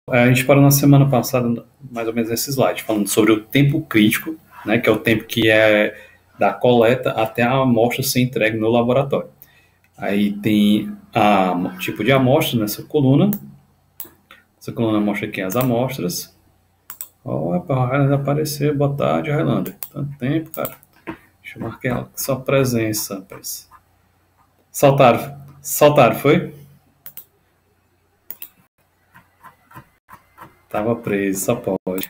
a gente parou na semana passada, mais ou menos nesse slide, falando sobre o tempo crítico, né, que é o tempo que é da coleta até a amostra ser entregue no laboratório. Aí tem o tipo de amostra nessa coluna. Essa coluna mostra aqui as amostras. Opa, a Highlander apareceu. Boa tarde, Highlander. Tanto tempo, cara. Deixa eu marcar ela. Sua presença, rapaz. Saltaram, foi? Tava preso, só pode.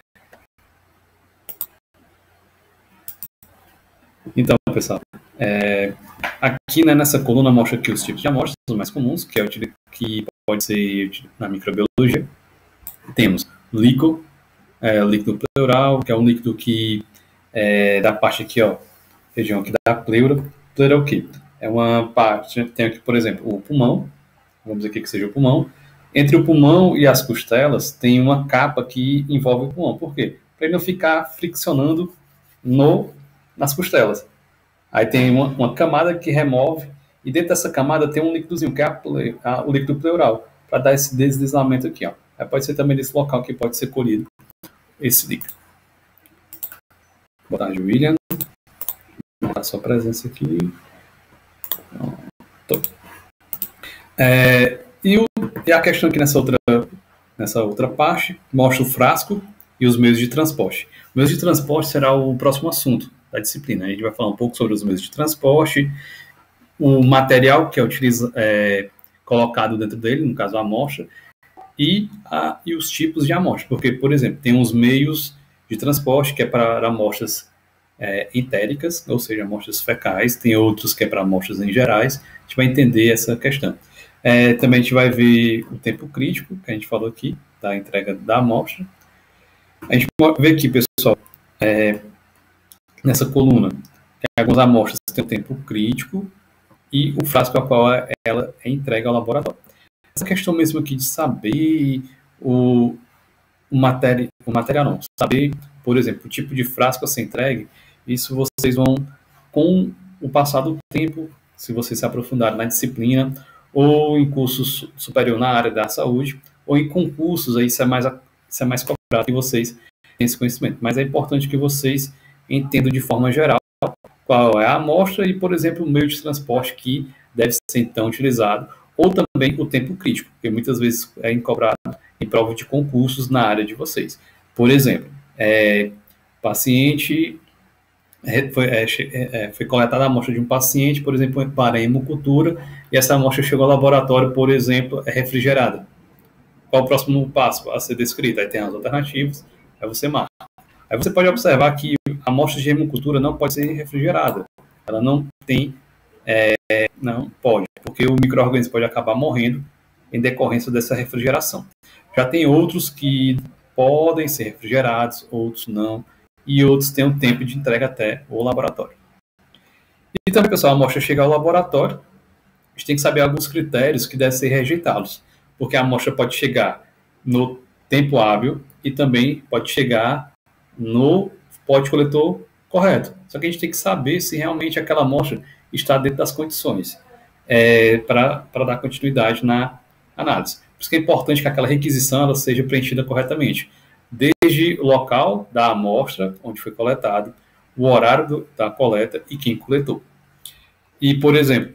Então, pessoal, aqui, né, nessa coluna mostra aqui os tipos de amostras mais comuns, que pode ser na microbiologia. Temos líquido pleural, que é um líquido que da parte aqui, ó, região aqui da pleura. Pleura é o quê? É uma parte, tem aqui, por exemplo, o pulmão, vamos dizer aqui que seja o pulmão. Entre o pulmão e as costelas tem uma capa que envolve o pulmão. Por quê? Para ele não ficar friccionando nas costelas. Aí tem uma camada que remove, e dentro dessa camada tem um líquidozinho, que é o líquido pleural, para dar esse deslizamento aqui, ó. Aí pode ser também desse local que pode ser colhido esse líquido. Boa tarde, William. Vou dar sua presença aqui. E a questão aqui nessa outra parte mostra o frasco e os meios de transporte. O meio de transporte será o próximo assunto da disciplina. A gente vai falar um pouco sobre os meios de transporte, o material que é colocado dentro dele, no caso a amostra, e os tipos de amostra. Porque, por exemplo, tem os meios de transporte que é para amostras entéricas, ou seja, amostras fecais, tem outros que é para amostras em gerais. A gente vai entender essa questão. Também a gente vai ver o tempo crítico, que a gente falou aqui, da entrega da amostra. A gente pode ver aqui, pessoal, nessa coluna, algumas amostras têm o tempo crítico e o frasco a qual ela é entregue ao laboratório. Essa questão mesmo aqui de saber o material não, saber, por exemplo, o tipo de frasco a ser entregue, isso vocês vão, com o passar do tempo, se vocês se aprofundarem na disciplina, ou em cursos superior na área da saúde, ou em concursos, aí isso é mais cobrado que vocês tenham esse conhecimento. Mas é importante que vocês entendam de forma geral qual é a amostra e, por exemplo, o meio de transporte que deve ser então utilizado, ou também o tempo crítico, porque muitas vezes é cobrado em prova de concursos na área de vocês. Por exemplo, paciente foi coletada a amostra de um paciente, por exemplo, para hemocultura, e essa amostra chegou ao laboratório, por exemplo, é refrigerada. Qual o próximo passo a ser descrito? Aí tem as alternativas, aí você marca. Aí você pode observar que a amostra de hemocultura não pode ser refrigerada. Ela não tem, não pode, porque o micro-organismo pode acabar morrendo em decorrência dessa refrigeração. Já tem outros que podem ser refrigerados, outros não, e outros têm um tempo de entrega até o laboratório. E também, pessoal, a amostra chega ao laboratório, a gente tem que saber alguns critérios que devem ser rejeitados, porque a amostra pode chegar no tempo hábil e também pode chegar no pote coletor correto. Só que a gente tem que saber se realmente aquela amostra está dentro das condições para dar continuidade na análise. Por isso que é importante que aquela requisição ela seja preenchida corretamente. Desde o local da amostra, onde foi coletado, o horário da coleta e quem coletou. E, por exemplo,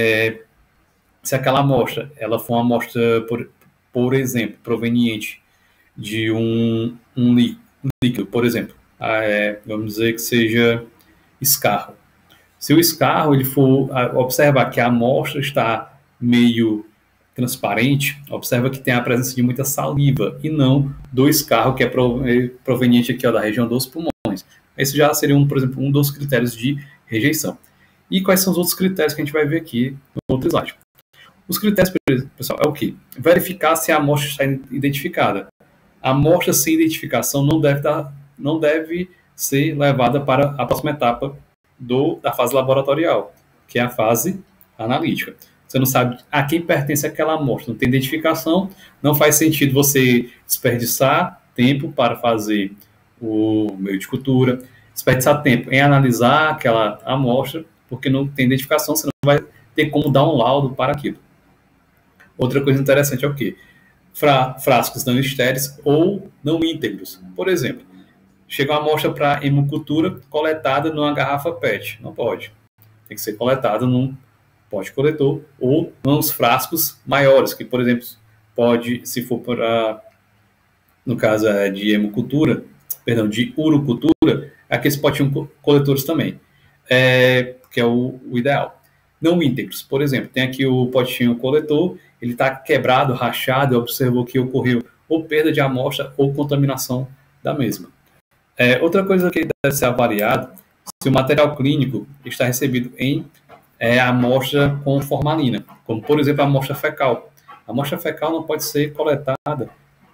se aquela amostra ela for uma amostra, por exemplo, proveniente de um líquido, por exemplo, vamos dizer que seja escarro. Se o escarro ele for observar que a amostra está meio transparente, observa que tem a presença de muita saliva e não do escarro que é proveniente aqui da região dos pulmões. Esse já seria, por exemplo, um dos critérios de rejeição. E quais são os outros critérios que a gente vai ver aqui no outro slide? Os critérios, pessoal, é o quê? Verificar se a amostra está identificada. A amostra sem identificação não deve ser levada para a próxima etapa da fase laboratorial, que é a fase analítica. Você não sabe a quem pertence aquela amostra, não tem identificação, não faz sentido você desperdiçar tempo para fazer o meio de cultura, desperdiçar tempo em analisar aquela amostra, porque não tem identificação, você não vai ter como dar um laudo para aquilo. Outra coisa interessante é o quê? frascos não estéreis ou não íntegros. Por exemplo, chega uma amostra para hemocultura coletada numa garrafa PET. Não pode. Tem que ser coletada num pote coletor ou nos frascos maiores, que, por exemplo, pode, se for para, no caso de hemocultura, perdão, de urocultura, aqueles potinhos coletores também, que é o ideal. Não íntegros, por exemplo, tem aqui o potinho coletor, ele está quebrado, rachado, observou que ocorreu ou perda de amostra ou contaminação da mesma. Outra coisa que deve ser avaliado, se o material clínico está recebido em amostra com formalina, como, por exemplo, a amostra fecal. A amostra fecal não pode ser coletada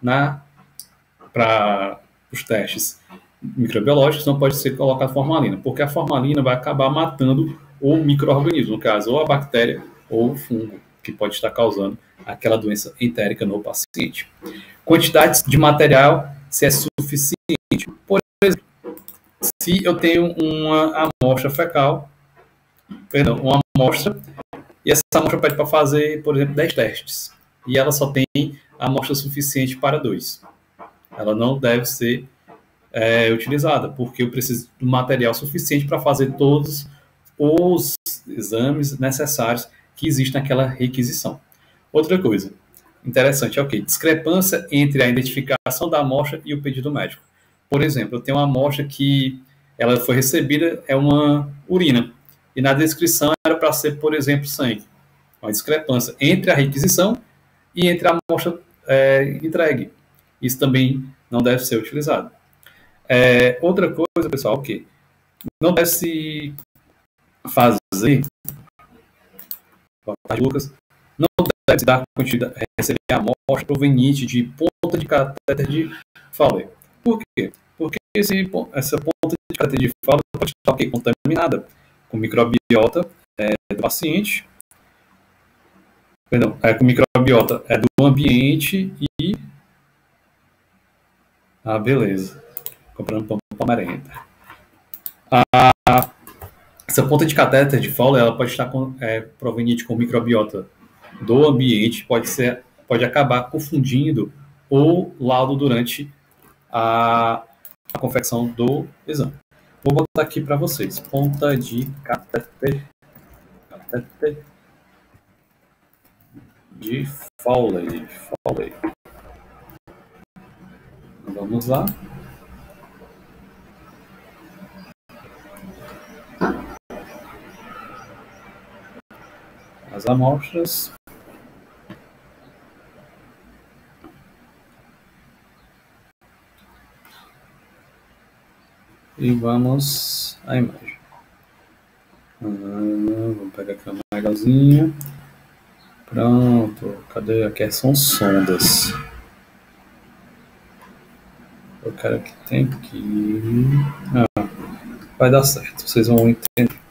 para os testes microbiológicos, não pode ser colocada formalina, porque a formalina vai acabar matando o micro-organismo, no caso, ou a bactéria ou o fungo, que pode estar causando aquela doença entérica no paciente. Quantidades de material, se é suficiente. Por exemplo, se eu tenho uma amostra fecal, uma amostra, e essa amostra pede para fazer, por exemplo, 10 testes, e ela só tem amostra suficiente para 2. Ela não deve ser utilizada, porque eu preciso do material suficiente para fazer todos os exames necessários que existem naquela requisição. Outra coisa interessante é o quê? Discrepância entre a identificação da amostra e o pedido médico. Por exemplo, eu tenho uma amostra que ela foi recebida, é uma urina, e na descrição era para ser, por exemplo, sangue. Uma discrepância entre a requisição e entre a amostra entregue. Isso também não deve ser utilizado. Outra coisa, pessoal, o quê? Não deve se fazer, Lucas, não deve se dar quantidade, receber amostra proveniente de ponta de catéter de Fowler. Por quê? Porque essa ponta de catéter de Fowler pode estar contaminada com microbiota do paciente, com microbiota do ambiente e... beleza. Comprando pão para merenda. Essa ponta de catéter de Fowler, ela pode estar proveniente com microbiota do ambiente, pode acabar confundindo o laudo durante a confecção do exame. Vou botar aqui para vocês. Ponta de catéter de Fowler. Vamos lá. As amostras. E vamos à imagem. Vamos pegar aqui uma melhorzinha. Pronto. Cadê? Aqui são sondas. Eu quero que tem aqui. Vai dar certo. Vocês vão entender.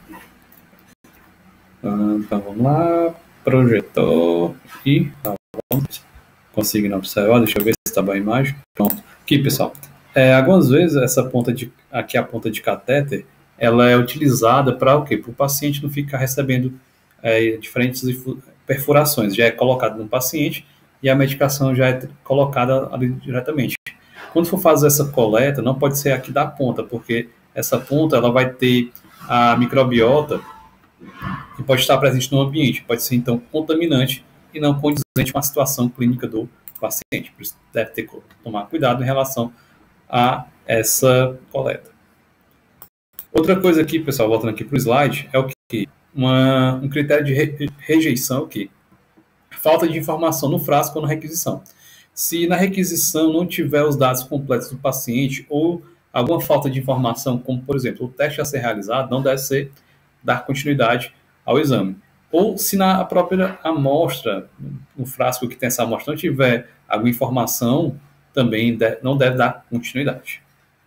Então vamos lá. Projetor. E vamos conseguindo observar. Deixa eu ver se está bem a imagem. Pronto. Aqui, pessoal. Algumas vezes essa ponta a ponta de catéter, ela é utilizada para o quê? Para o paciente não ficar recebendo diferentes perfurações. Já é colocado no paciente e a medicação já é colocada ali diretamente. Quando for fazer essa coleta, não pode ser aqui da ponta, porque essa ponta ela vai ter a microbiota que pode estar presente no ambiente, pode ser então contaminante e não condizente com a situação clínica do paciente. Por isso deve ter que tomar cuidado em relação a essa coleta. Outra coisa aqui, pessoal, voltando aqui para o slide, é o que? Um critério de rejeição, o que? Falta de informação no frasco ou na requisição. Se na requisição não tiver os dados completos do paciente ou alguma falta de informação, como, por exemplo, o teste a ser realizado, não deve dar continuidade ao exame. Ou se na própria amostra, no frasco que tem essa amostra, não tiver alguma informação, também não deve dar continuidade.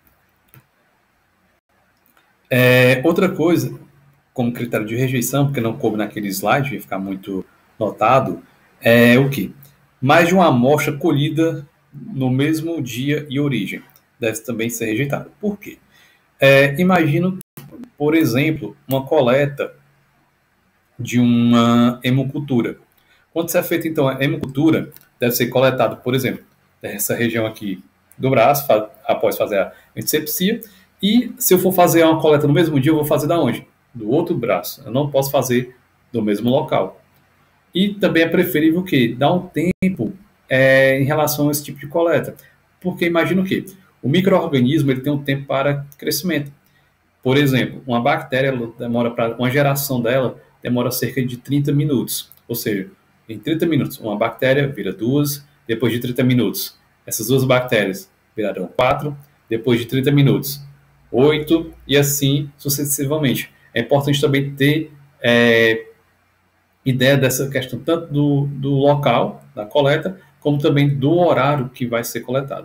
Outra coisa, como critério de rejeição, porque não coube naquele slide, vai ficar muito notado, é o que? Mais de uma amostra colhida no mesmo dia e origem deve também ser rejeitada. Por quê? Imagino, por exemplo, uma coleta de uma hemocultura. Quando se é feita, então, a hemocultura, deve ser coletado, por exemplo, dessa região aqui do braço, após fazer a antisepsia. E se eu for fazer uma coleta no mesmo dia, eu vou fazer da onde? Do outro braço. Eu não posso fazer do mesmo local. E também é preferível que dar um tempo em relação a esse tipo de coleta. Porque imagina o quê? O micro-organismo ele tem um tempo para crescimento. Por exemplo, uma bactéria demora para uma geração dela demora cerca de 30 minutos. Ou seja, em 30 minutos, uma bactéria vira duas, depois de 30 minutos, essas duas bactérias virarão 4, depois de 30 minutos, 8, e assim sucessivamente. É importante também ter ideia dessa questão tanto do local da coleta, como também do horário que vai ser coletado.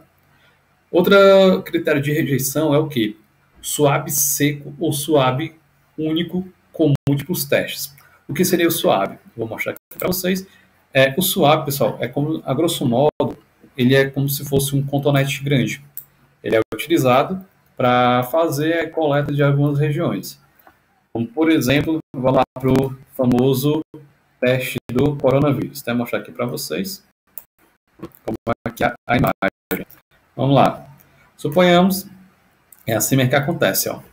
Outro critério de rejeição é o quê? Suave seco ou suave único com múltiplos testes. O que seria o suave? Vou mostrar aqui para vocês. O suave, pessoal, é como, a grosso modo, ele é como se fosse um cotonete grande. Ele é utilizado para fazer a coleta de algumas regiões. Como, por exemplo, vamos lá para o famoso teste do coronavírus. Vou mostrar aqui para vocês como é aqui a imagem. Vamos lá. Suponhamos, é assim mesmo que acontece, ó.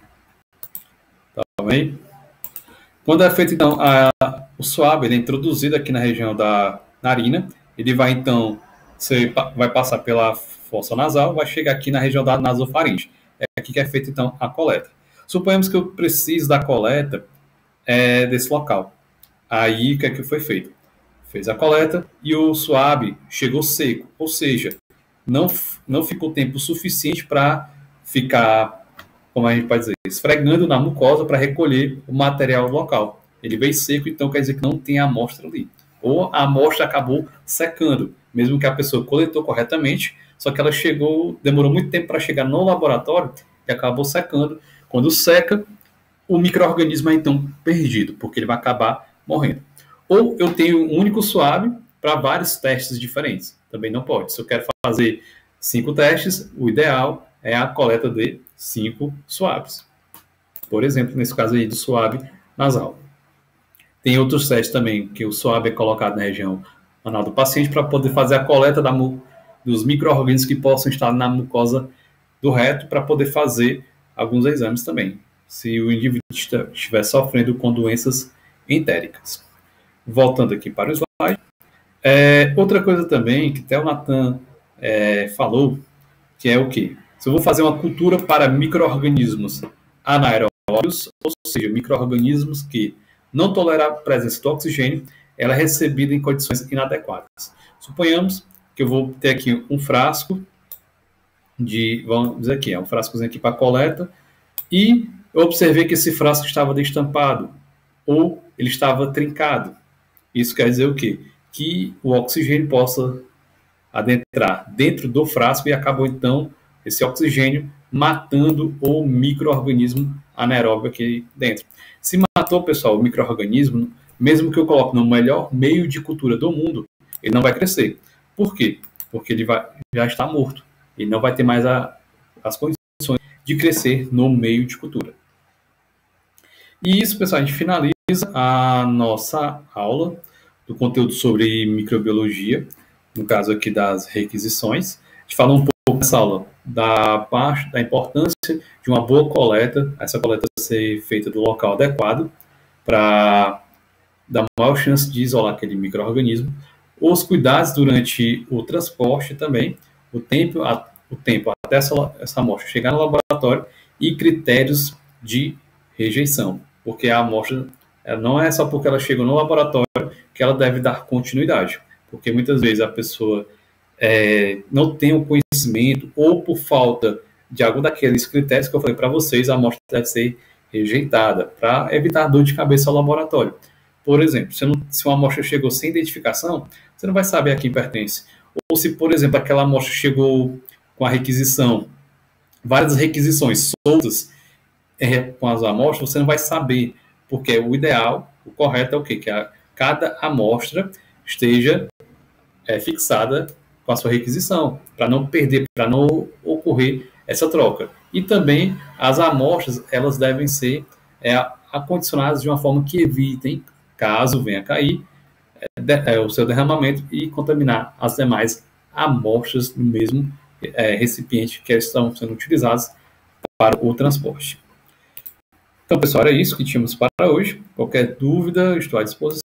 Tá bem? Quando é feito, então, o suave, ele é introduzido aqui na região da narina, ele vai, então, vai passar pela fossa nasal, vai chegar aqui na região da nasofaringe. É aqui que é feita, então, a coleta. Suponhamos que eu preciso da coleta desse local. Aí, o que é que foi feito? Fez a coleta e o suave chegou seco, ou seja, não ficou tempo suficiente para ficar, como a gente pode dizer, esfregando na mucosa para recolher o material local. Ele veio seco, então quer dizer que não tem a amostra ali. Ou a amostra acabou secando, mesmo que a pessoa coletou corretamente, só que ela demorou muito tempo para chegar no laboratório e acabou secando. Quando seca, o micro-organismo é então perdido, porque ele vai acabar morrendo. Ou eu tenho um único suave para vários testes diferentes. Também não pode. Se eu quero fazer 5 testes, o ideal é a coleta de 5 suaves. Por exemplo, nesse caso aí do suave nasal. Tem outros testes também, que o suave é colocado na região anal do paciente para poder fazer a coleta dos micro-organismos que possam estar na mucosa do reto, para poder fazer alguns exames também, se o indivíduo estiver sofrendo com doenças entéricas. Voltando aqui para o slide. Outra coisa também que até o Nathan falou, que é o quê? Se eu vou fazer uma cultura para micro-organismos anaeróbios, ou seja, micro-organismos que não toleram a presença do oxigênio, ela é recebida em condições inadequadas. Suponhamos que eu vou ter aqui um frasco vamos dizer aqui, um frascozinho aqui para coleta, e eu observei que esse frasco estava destampado, ou ele estava trincado. Isso quer dizer o quê? Que o oxigênio possa adentrar dentro do frasco e acabou, então, esse oxigênio matando o micro-organismo anaeróbio aqui dentro. Se matou, pessoal, o micro-organismo, mesmo que eu coloque no melhor meio de cultura do mundo, ele não vai crescer. Por quê? Porque ele já está morto. Ele não vai ter mais as condições de crescer no meio de cultura. E isso, pessoal, a gente finaliza a nossa aula do conteúdo sobre microbiologia, no caso aqui das requisições. A gente falou um pouco nessa aula da importância de uma boa coleta, essa coleta ser feita do local adequado para dar maior chance de isolar aquele micro-organismo, os cuidados durante o transporte também, o tempo até essa amostra chegar no laboratório e critérios de rejeição, porque a amostra não é só porque ela chegou no laboratório que ela deve dar continuidade, porque muitas vezes a pessoa não tem o conhecimento ou por falta de algum daqueles critérios que eu falei para vocês, a amostra deve ser rejeitada para evitar dor de cabeça ao laboratório. Por exemplo, se uma amostra chegou sem identificação, você não vai saber a quem pertence. Ou se, por exemplo, aquela amostra chegou com a requisição, várias requisições soltas com as amostras, você não vai saber, porque o ideal, o correto é o quê? Que cada amostra esteja fixada com a sua requisição, para não perder, para não ocorrer essa troca. E também as amostras, elas devem ser acondicionadas de uma forma que evitem, caso venha a cair, o seu derramamento e contaminar as demais amostras do mesmo recipiente que estão sendo utilizados para o transporte. Então, pessoal, era isso que tínhamos para hoje. Qualquer dúvida, estou à disposição.